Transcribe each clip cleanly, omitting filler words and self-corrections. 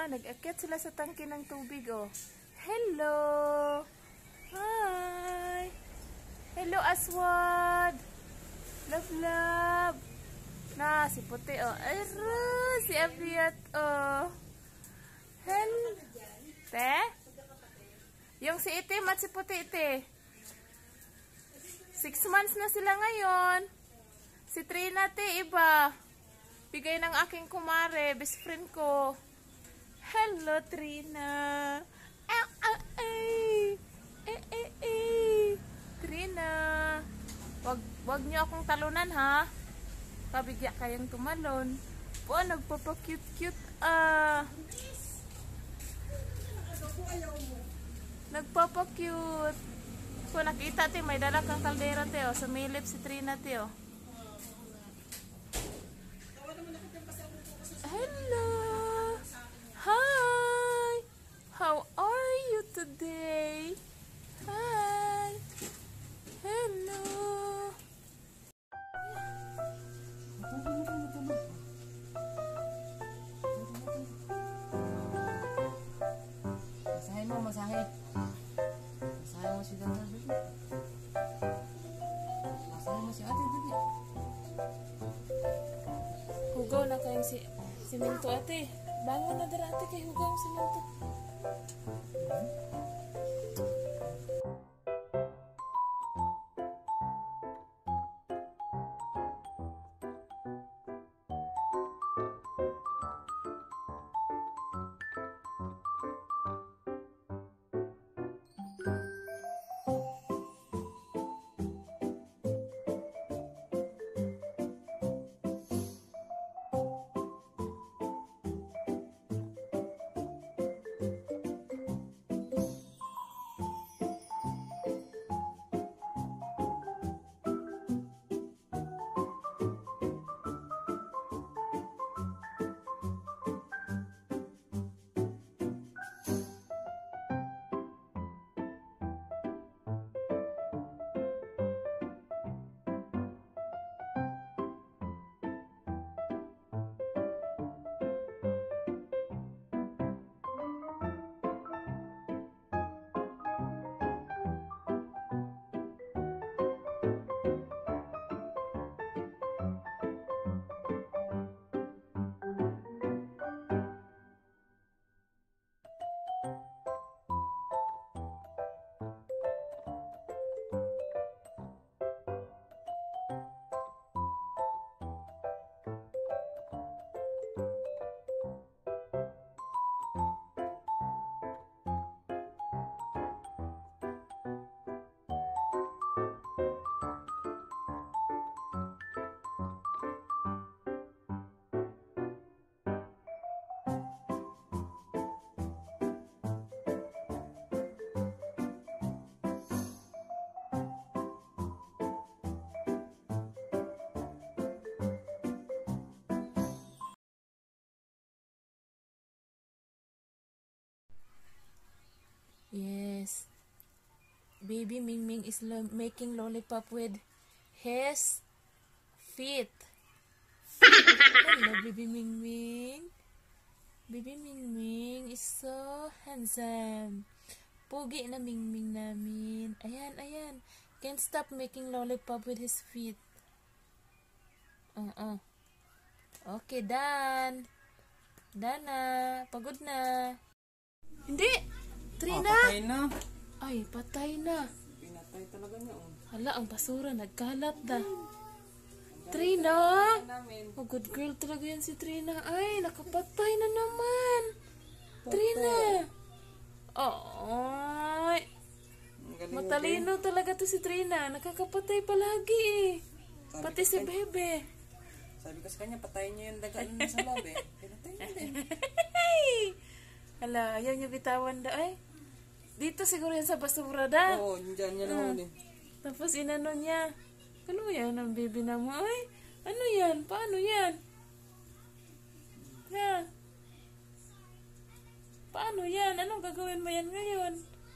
nag-akyat sila sa tangke ng tubig, oh. Hello! Hi! Hello, Aswad! Love, love! Na, si Puti, oh. Ayra, si Abiat, oh. Hello! Te? Yung si Itim at si Puti, Ite. 6 months na sila ngayon. Si Trina, te, iba. Bigay ng aking kumare, best friend ko. Hello, Trina. Trina. Wag niyo akong talunan, ha? Kabigya kayang tumalon. Po, nagpapa-cute-cute, Nagpapa-cute. Kung nakita, te, may dala kang kaldera, te, oh. Sumilip si Trina, te, oh. Hello. Hi. How are you today? Hi. Hello. Masahe mo, masahe. Masahe mo si Dada, Bibi. Masahe mo si Ate, Bibi. Hugaw na kayong si Minto, ate. Bangon na dara, ate, kay hugaw si Minto. Yes. Baby Mingming is making lollipop with his feet. Hello, Baby Mingming. Baby Mingming is so handsome. Pugi na Mingming namin. Ayan, ayan. Can't stop making lollipop with his feet. Okay, done. Done na. Pagod na. Hindi! Trina! Patay na. Ay, patay na. Pinatay talaga niya. Hala, ang basura. Nagkalat na. Trina! Oh, good girl talaga yan si Trina. Ay, nakapatay na naman. Trina! Ay! Matalino talaga to si Trina. Nakakapatay palagi eh. Pati si Bebe. Sabi ko sa kanya, patayin niyo yung dagaan sa loob eh. Pinatay niya din. Hala, ayaw niya bitawan da ay. Dito siguro yan sa basura da. Oo, dyan niya nahuli. Tapos inano niya. Ano yan ang baby na mo? Ay, ano yan? Paano yan? Ha? Paano yan? Anong gagawin mo yan ngayon?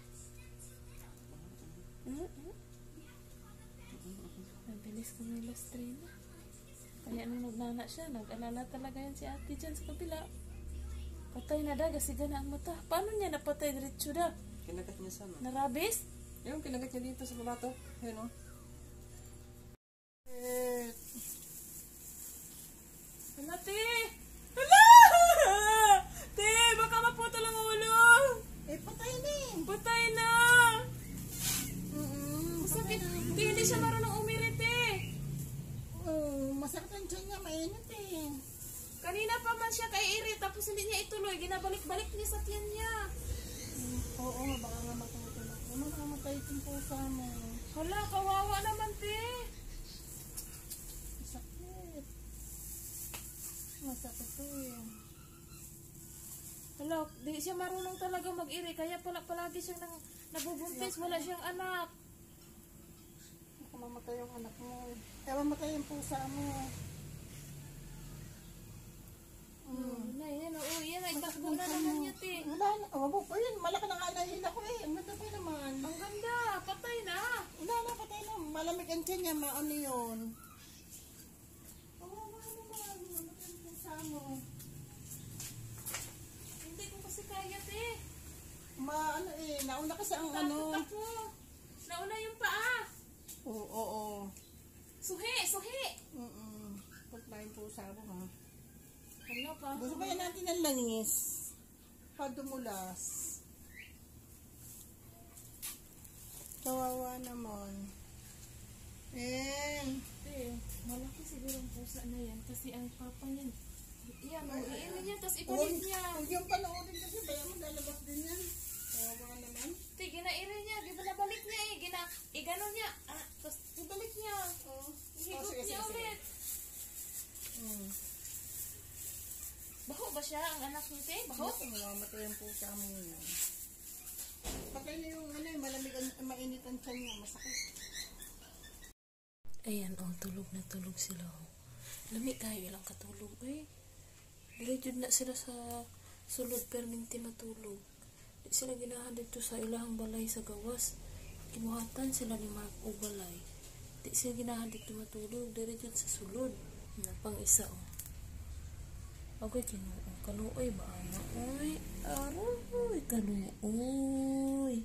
Nabilis kumilos, Trina. Kaya nung nagnana siya, nag-alala talaga yan si ate dyan sa kabila. Patay na da, gasiga na ang mata. Paano niya napatay diretso da? Kinagat niya sana. Narabis? Yung kinagat niya dito sa babato. Ayun o. Hala, te! Hala! Te, baka maputol ang ulo! Patay na eh. Patay na! Masakit. Te, hindi siya marunong umirit eh. Masakit ang tiyan niya, mainit eh. Kanina pa man siya kay Iri, tapos hindi niya ituloy. Ginabalik-balik niya sa tiyan niya. Oo, baka nga matutulog. Ano nakamatay itong pusa mo? Hala, kawawa naman, te. Masakit. Masakit to eh. Hala, di siya marunong talaga mag-iri. Kaya palagi siyang nabubuntis. Wala siyang anak. Baka mamatay yung anak mo. Kaya mamatay yung pusa mo. Yan, oo, yan. Itakbo na naman niya, te. Wala na. Wabo pa yun. Malaki na nga nahila ko eh. Ang ganda pa naman. Ang ganda. Patay na. Wala na, patay na. Malamig ang tiyan niya. Maano yun. Oo, naman. Mamatay yung pusa mo. Hindi ko kasi kaya, te. Ano eh. Nauna kasi ang ano. Takbo. Nauna yung paa. Oo. Suhi. Patay yung pusa mo ha. Hala pa. Gusto kaya natin ng langis. Padumulas. Kawawa naman. Te, malaki siguro ang pusa na yan. Kasi ang papa niyan. Yan, iimin niya, tapos ipalit niya. Huwag yung panoorin kasi bayan mo lalabas din yan. Kawawa naman. Te, ginairi niya. Ginabalik niya eh. Igano niya. Tapos ibalik niya. Higup niya ulit. Baho ba siya ang anak niya, te? Baho? Mamamatay yung pusa mo yun. Patay na yung malamig, mainit ang tiyan niya. Masakit. Ayan, tulog na tulog sila. Lamig kayo ilang katulog eh. Diretso na sila sa sulod perminti matulog. Di sila ginahan dito sa ilahang balay sa gawas. Kimuhatan sila ni Mark o balay. Di sila ginahan dito matulog. Diretso sa sulod. Pang isa Okay, kaluoy ba? Aroy, kaluoy.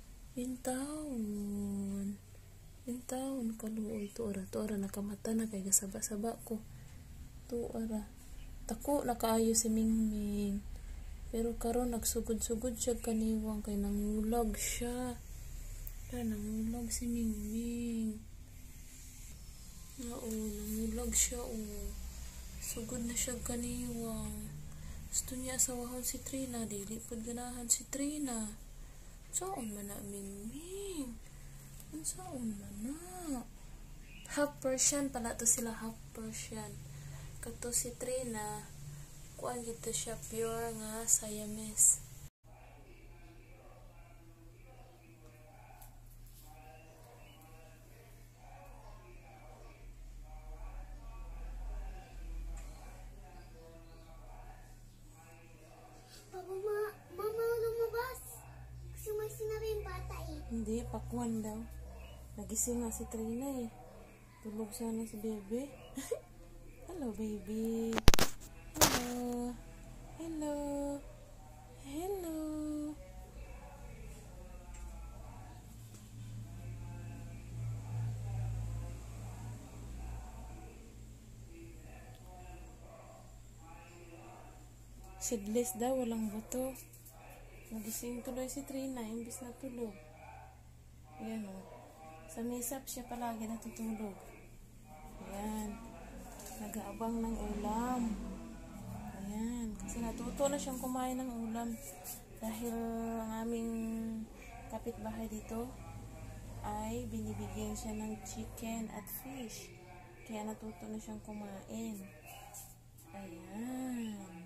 Bintawon, kaluoy. Tuara, nakamata na kay gasaba-saba ko. Tuara. Tako, nakaayo si Mingming. Pero karon nagsugod-sugod siya kaniwang kay nangulag siya. Nangulag si Mingming. Oo, nangulag siya, Sugod na siya kaniwang. Gusto niya asawahon si Trina. Dili pod ganahan si Trina. Saan man na, Mingming? Saan man na? Half Persian pala to sila. Half Persian. Kato si Trina. Kuan gito siya. Pure nga Siamese. Mama, lumabas. Kasi may sinabi yung bata eh. Hindi, pakwan daw. Nagising nga si Trina eh. Tulog sana si baby. Hello, baby. Hello. Seedless daw, walang buto. Nagising tuloy si Trina, imbis na tulog. Ayan Sa misap siya palagi natutulog. Ayan. Nag-aabang ng ulam. Ayan. Kasi natuto na siyang kumain ng ulam. Dahil ang aming kapitbahay dito ay binibigyan siya ng chicken at fish. Kaya natuto na siyang kumain. Ayan.